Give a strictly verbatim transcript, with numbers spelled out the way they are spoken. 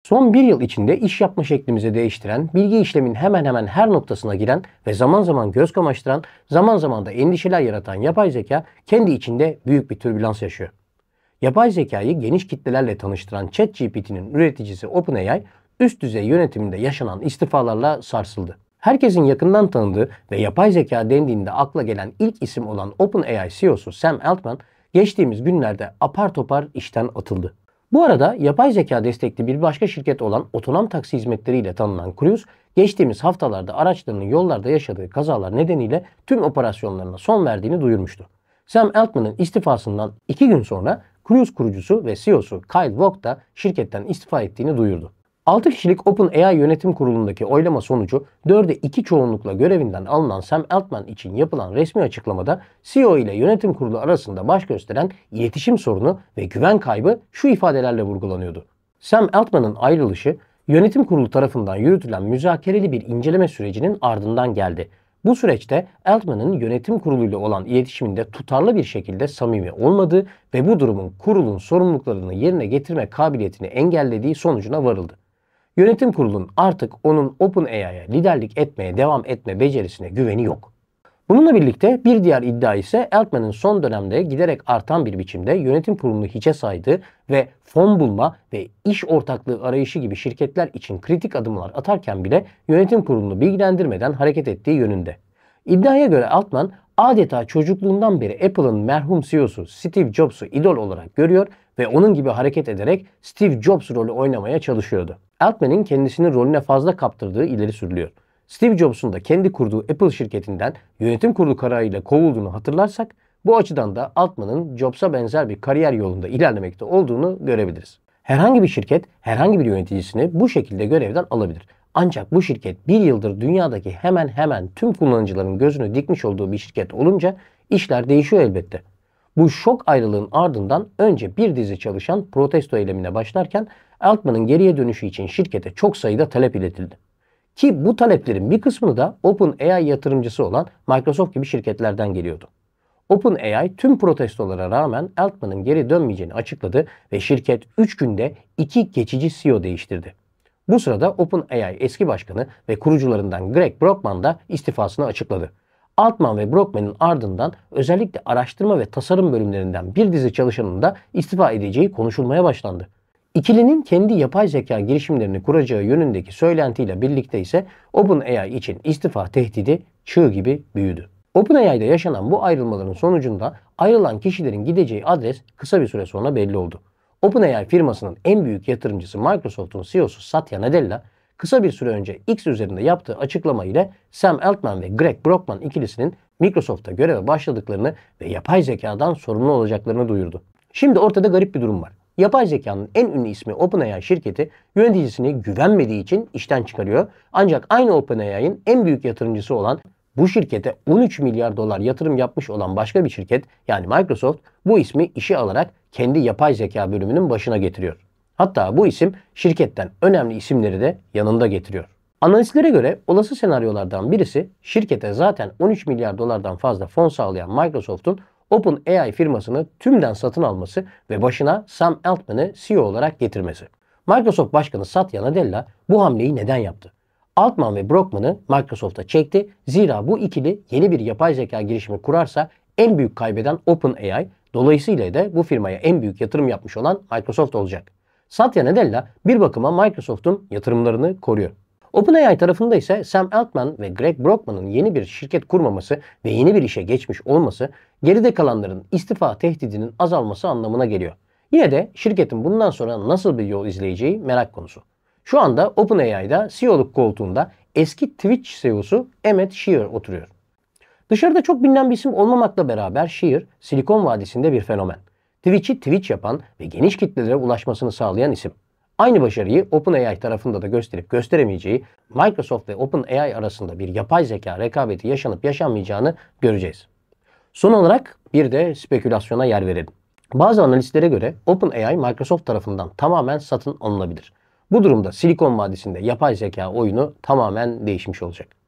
Son bir yıl içinde iş yapma şeklimizi değiştiren, bilgi işlemin hemen hemen her noktasına giren ve zaman zaman göz kamaştıran, zaman zaman da endişeler yaratan yapay zeka kendi içinde büyük bir türbülans yaşıyor. Yapay zekayı geniş kitlelerle tanıştıran ChatGPT'nin üreticisi OpenAI, üst düzey yönetiminde yaşanan istifalarla sarsıldı. Herkesin yakından tanıdığı ve yapay zeka dendiğinde akla gelen ilk isim olan OpenAI C E O'su Sam Altman, geçtiğimiz günlerde apar topar işten atıldı. Bu arada yapay zeka destekli bir başka şirket olan otonom taksi hizmetleriyle tanınan Cruise, geçtiğimiz haftalarda araçlarının yollarda yaşadığı kazalar nedeniyle tüm operasyonlarına son verdiğini duyurmuştu. Sam Altman'ın istifasından iki gün sonra Cruise kurucusu ve C E O'su Kyle Vogt da şirketten istifa ettiğini duyurdu. altı kişilik OpenAI yönetim kurulundaki oylama sonucu dörde iki çoğunlukla görevinden alınan Sam Altman için yapılan resmi açıklamada C E O ile yönetim kurulu arasında baş gösteren iletişim sorunu ve güven kaybı şu ifadelerle vurgulanıyordu. Sam Altman'ın ayrılışı yönetim kurulu tarafından yürütülen müzakereli bir inceleme sürecinin ardından geldi. Bu süreçte Altman'ın yönetim kuruluyla olan iletişiminde tutarlı bir şekilde samimi olmadığı ve bu durumun kurulun sorumluluklarını yerine getirme kabiliyetini engellediği sonucuna varıldı. Yönetim kurulunun artık onun OpenAI'ye liderlik etmeye devam etme becerisine güveni yok. Bununla birlikte bir diğer iddia ise Altman'ın son dönemde giderek artan bir biçimde yönetim kurulunu hiçe saydığı ve fon bulma ve iş ortaklığı arayışı gibi şirketler için kritik adımlar atarken bile yönetim kurulunu bilgilendirmeden hareket ettiği yönünde. İddiaya göre Altman adeta çocukluğundan beri Apple'ın merhum C E O'su Steve Jobs'u idol olarak görüyor ve onun gibi hareket ederek Steve Jobs rolü oynamaya çalışıyordu. Altman'ın kendisini rolüne fazla kaptırdığı ileri sürülüyor. Steve Jobs'un da kendi kurduğu Apple şirketinden yönetim kurulu kararıyla kovulduğunu hatırlarsak, bu açıdan da Altman'ın Jobs'a benzer bir kariyer yolunda ilerlemekte olduğunu görebiliriz. Herhangi bir şirket, herhangi bir yöneticisini bu şekilde görevden alabilir. Ancak bu şirket bir yıldır dünyadaki hemen hemen tüm kullanıcıların gözünü dikmiş olduğu bir şirket olunca işler değişiyor elbette. Bu şok ayrılığın ardından önce bir dizi çalışan protesto eylemine başlarken Altman'ın geriye dönüşü için şirkete çok sayıda talep iletildi. Ki bu taleplerin bir kısmını da OpenAI yatırımcısı olan Microsoft gibi şirketlerden geliyordu. OpenAI tüm protestolara rağmen Altman'ın geri dönmeyeceğini açıkladı ve şirket üç günde iki geçici C E O değiştirdi. Bu sırada OpenAI eski başkanı ve kurucularından Greg Brockman da istifasını açıkladı. Altman ve Brockman'ın ardından özellikle araştırma ve tasarım bölümlerinden bir dizi çalışanın da istifa edeceği konuşulmaya başlandı. İkilinin kendi yapay zeka girişimlerini kuracağı yönündeki söylentiyle birlikte ise OpenAI için istifa tehdidi çığ gibi büyüdü. OpenAI'de yaşanan bu ayrılmaların sonucunda ayrılan kişilerin gideceği adres kısa bir süre sonra belli oldu. OpenAI firmasının en büyük yatırımcısı Microsoft'un C E O'su Satya Nadella, kısa bir süre önce X üzerinde yaptığı açıklama ile Sam Altman ve Greg Brockman ikilisinin Microsoft'ta göreve başladıklarını ve yapay zekadan sorumlu olacaklarını duyurdu. Şimdi ortada garip bir durum var. Yapay zekanın en ünlü ismi OpenAI şirketi yöneticisine güvenmediği için işten çıkarıyor. Ancak aynı OpenAI'nin en büyük yatırımcısı olan, bu şirkete on üç milyar dolar yatırım yapmış olan başka bir şirket yani Microsoft bu ismi işe alarak kendi yapay zeka bölümünün başına getiriyor. Hatta bu isim şirketten önemli isimleri de yanında getiriyor. Analistlere göre olası senaryolardan birisi şirkete zaten on üç milyar dolardan fazla fon sağlayan Microsoft'un OpenAI firmasını tümden satın alması ve başına Sam Altman'ı C E O olarak getirmesi. Microsoft Başkanı Satya Nadella bu hamleyi neden yaptı? Altman ve Brockman'ı Microsoft'a çekti. Zira bu ikili yeni bir yapay zeka girişimi kurarsa en büyük kaybeden OpenAI, dolayısıyla da bu firmaya en büyük yatırım yapmış olan Microsoft olacak. Satya Nadella bir bakıma Microsoft'un yatırımlarını koruyor. OpenAI tarafında ise Sam Altman ve Greg Brockman'ın yeni bir şirket kurmaması ve yeni bir işe geçmiş olması geride kalanların istifa tehdidinin azalması anlamına geliyor. Yine de şirketin bundan sonra nasıl bir yol izleyeceği merak konusu. Şu anda OpenAI'da C E O'luk koltuğunda eski Twitch C E O'su Emmett Shear oturuyor. Dışarıda çok bilinen bir isim olmamakla beraber Shear, Silikon Vadisi'nde bir fenomen. Twitch'i Twitch yapan ve geniş kitlelere ulaşmasını sağlayan isim. Aynı başarıyı OpenAI tarafında da gösterip gösteremeyeceği, Microsoft ve OpenAI arasında bir yapay zeka rekabeti yaşanıp yaşanmayacağını göreceğiz. Son olarak bir de spekülasyona yer verelim. Bazı analistlere göre OpenAI Microsoft tarafından tamamen satın alınabilir. Bu durumda Silikon Vadisi'nde yapay zeka oyunu tamamen değişmiş olacak.